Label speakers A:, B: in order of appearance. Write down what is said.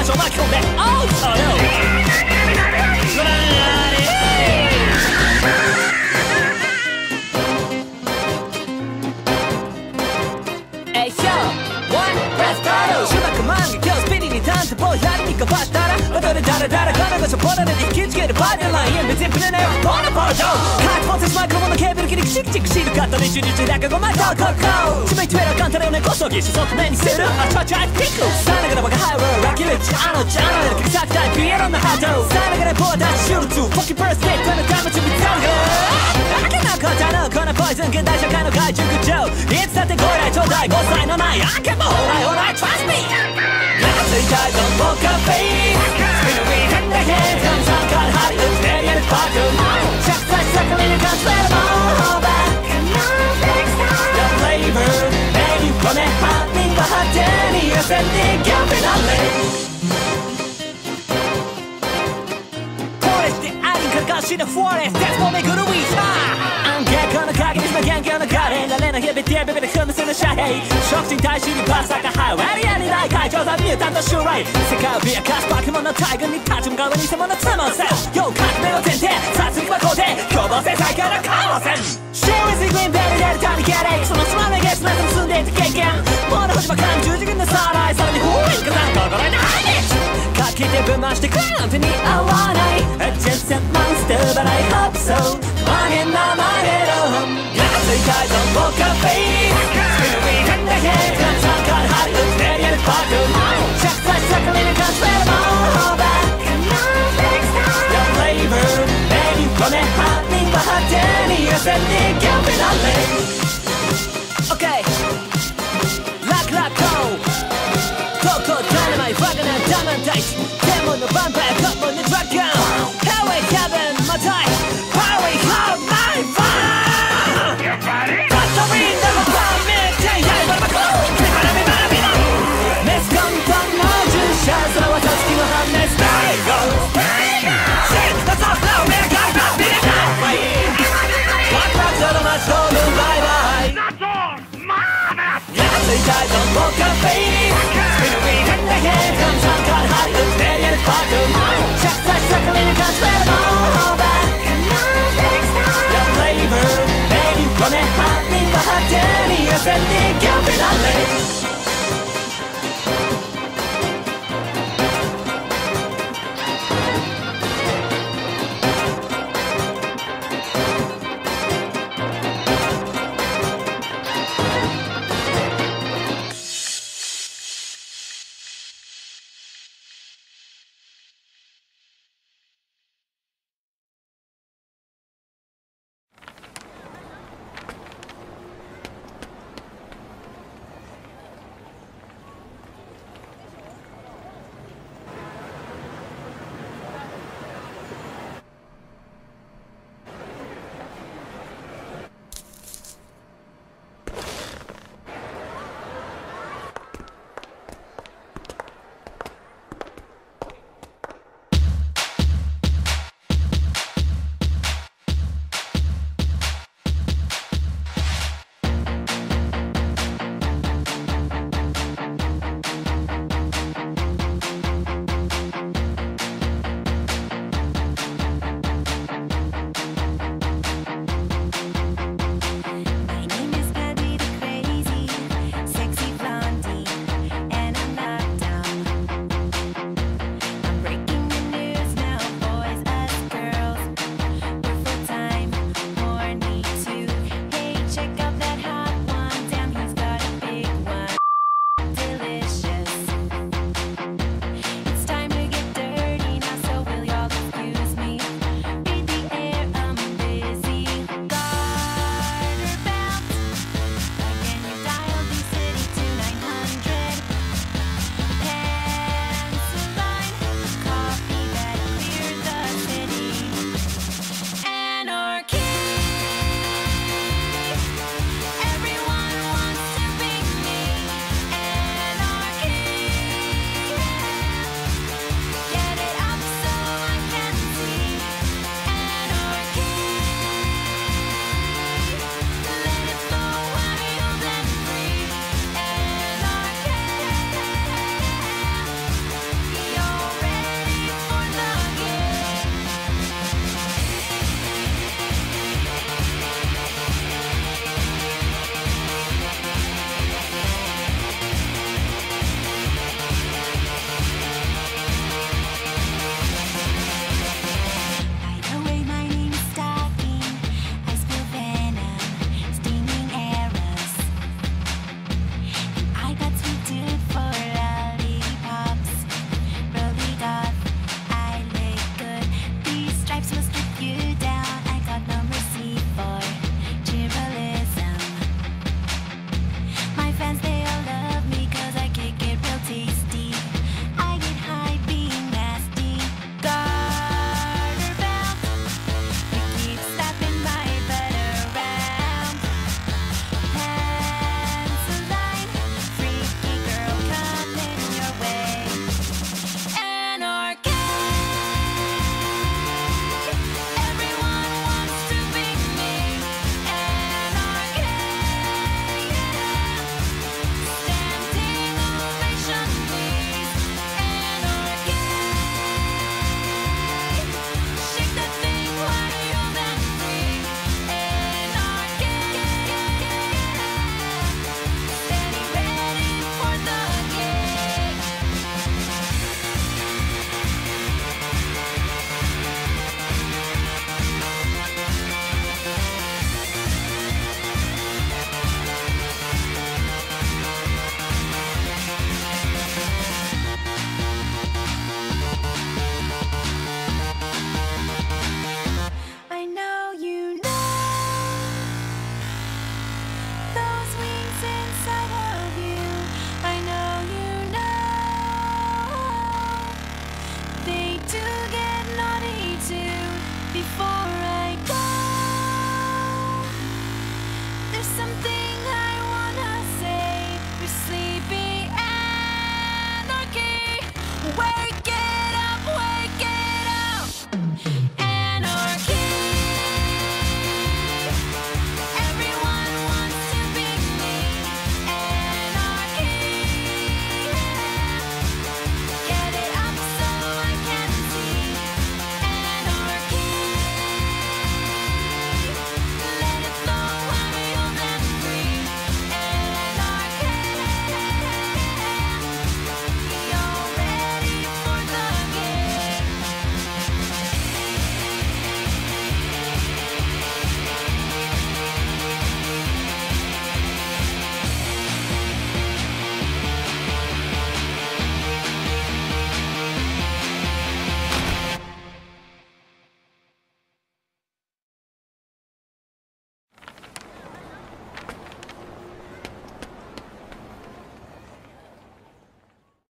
A: 所巻き込んで Oh no Hey yo One Let's go シュバクマンが今日スピリにタンとボーやりにかばったらバトルダラダラ金がしょぼらで引きつけるバーデンライン別にプレネよボーナポージョカートポンセスマイクロモのケーブル切りチクチクシールカットで中日だかごまんとココちめちめらカンタレを根こそぎしそく目にするあちょちょあピクさながらバカハイローラッキールチあのチャンネル切り裂くタイプイエローのハートさながらボーダーシュールツーフォッキーバースデーこのダムチビザルガー明けのことのこのポイズン現代社会の怪獣口調いつだってご来ちょうだい5歳のないあけもほらほら Trust me ついたいとポーカーフェイススピルウィーヘンダヘッド参加ハリウッドエリアルパーク着彩盛りにカンスペルモーバー The flavor メニューこねハッピング発展に寄せにギャンピナレしのフォレスト鉄もめぐるウィーサー暗記この影に今元気の彼られの日々ティアビビで踏むするシャヘイ食人大使にパスタがハイウェリアにない会長だミュータント襲来世界を脅かす化け物大群に立ち向かう偽物つもせよ革命の前提殺戮は肯定共同制裁からかもせんシェアウィズグリーンベルデルタにゲレイそのつまみゲスなど住んでいた経験物干しばかん十字軍のさらいさらに封印火山心に入りかきでぶましてくなんてに合わない A just a monster but I hope so 曲げな曲げろついたいとポーカーフェイススピルウィーヘンダヘッド参加ハリウッドエリアルパーク着彩盛りにカンスペルモーバー The flavor メニューこねハッピング発展に寄せにギャンピナレ OK ラクラコココダイナマイバカなダマンダイスデモンのヴァンパイアコモンのドラゴン Hellway Cabin またい Power Hard My Fire バットウィンドのファンメッチャイヤイバラバコ手から目から見ろメスコントンの従者それは組織の反熱大悟シットソフトウェアガイバービリタイワクワクその街道具バイバイついたいとポーカーフェイススピルウィーヘンダヘッド参加ハリウッドエリアルパーク着彩盛りにカンスペルモーバー The flavor メニューこねハッピング発展に寄せにギャンピナレ